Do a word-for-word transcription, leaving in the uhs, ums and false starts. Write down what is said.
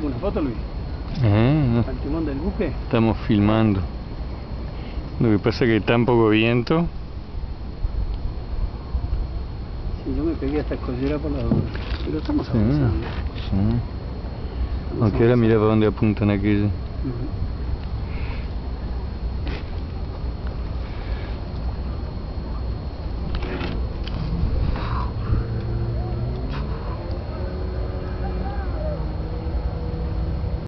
saco una foto, Luis? Ah, Al timón del buque. estamos filmando. Lo que pasa es que está un poco viento. Sí, yo me pegué a esta escollera por la duda. Pero estamos avanzando. Sí, sí. Aunque ahora mira para dónde apuntan aquellos. Uh-huh.